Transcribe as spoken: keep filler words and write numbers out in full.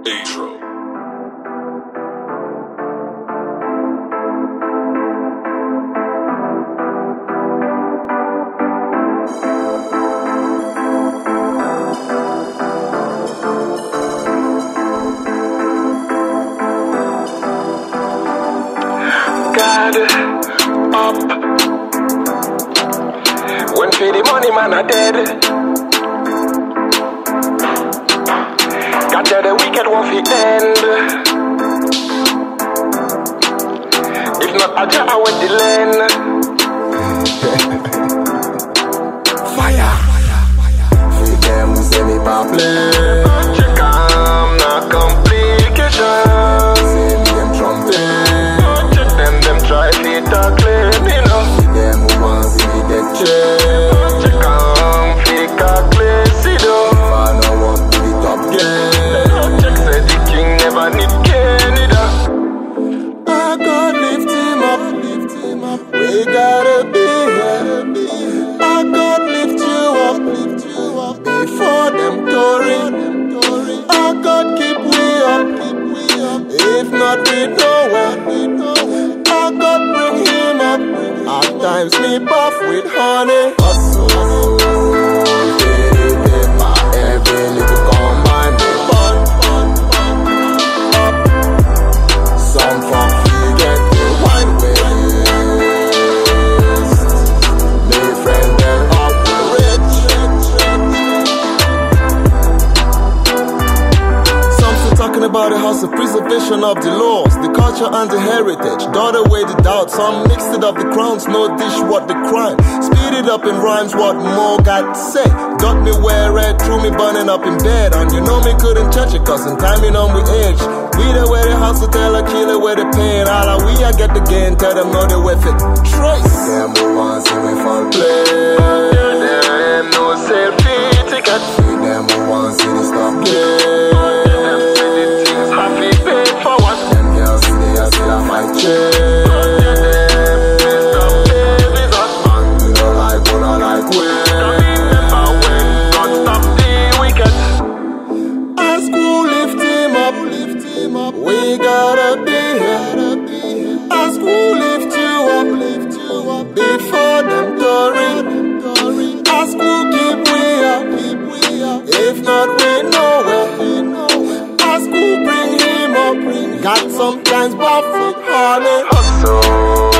Intro. God up. When for the money man are dead. God tell the wicked one fi end. If not Aja, I went the land. Fire. For them who say me pa play. Check am na complications. Say me them trumpet. Check them, them try to talk clean, you know. For them who want see me get check. Check am fi calculate, see though. If I know what to the top game. Check say the king never need Canada. I God lift him up, lift him up. We gotta be here. I God lift you up, lift you up. Before them touring. I God keep we up, keep we up. If not we nowhere, we nowhere. I God bring him up. At times me buff with honey. Hustle, daily paper, every little combine me bun, bun, bun, up. Some fuck we get the wine waste. Me friend them up rich. Some still talking about the house of preservation of the laws, the culture and the heritage. Daughter away the doubt, some mixed it up the crowns, no dish what the crime. Speed it up in rhymes, what more got to say. Got me wear red, threw me burning up in bed. And you know me couldn't touch it, cause in timing on we age. We the way the house to tell a killer where the pain. All of we I get the gain, tell them no they with it. Trace. Them who want see me fall play. Them no selfie ticket. See them who want see the stop play. Happy pay for what? Them girls see they a still a fight check. We gotta be here. As we lift you up, lift you up. Before them touring. As we keep we up, keep we up. If not we nowhere. As we bring him up. God sometimes buff with honey. Hustle.